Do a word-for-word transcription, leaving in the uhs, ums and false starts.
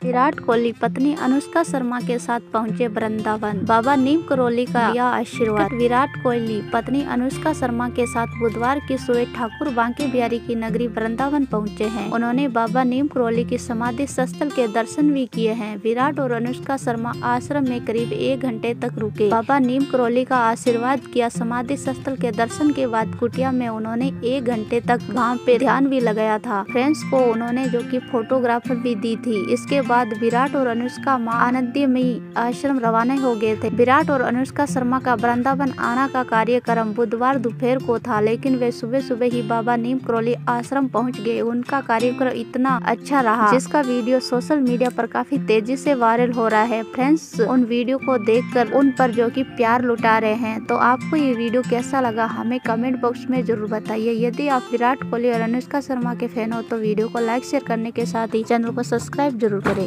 विराट कोहली पत्नी अनुष्का शर्मा के साथ पहुंचे वृंदावन, बाबा नीम करोली का दिया आशीर्वाद। विराट कोहली पत्नी अनुष्का शर्मा के साथ बुधवार की सुबह ठाकुर बांके बिहारी की नगरी वृंदावन पहुंचे हैं। उन्होंने बाबा नीम करोली की समाधि स्थल के दर्शन भी किए हैं। विराट और अनुष्का शर्मा आश्रम में करीब एक घंटे तक रुके, बाबा नीम करोली का आशीर्वाद किया। समाधि स्थल के दर्शन के बाद कुटिया में उन्होंने एक घंटे तक वहाँ पे ध्यान भी लगाया था। फ्रेंड्स को उन्होंने जो कि फोटोग्राफर भी दी थी। इसके बाद विराट और अनुष्का मां आनंदमयी आश्रम रवाना हो गए थे। विराट और अनुष्का शर्मा का वृंदावन आना का कार्यक्रम बुधवार दोपहर को था, लेकिन वे सुबह सुबह ही बाबा नीम करोली आश्रम पहुंच गए। उनका कार्यक्रम इतना अच्छा रहा जिसका वीडियो सोशल मीडिया पर काफी तेजी से वायरल हो रहा है। फ्रेंड्स उन वीडियो को देखकर उन पर जो कि प्यार लुटा रहे हैं। तो आपको ये वीडियो कैसा लगा हमें कमेंट बॉक्स में जरूर बताइए। यदि आप विराट कोहली और अनुष्का शर्मा के फैन हो तो वीडियो को लाइक शेयर करने के साथ ही चैनल को सब्सक्राइब जरूर करें।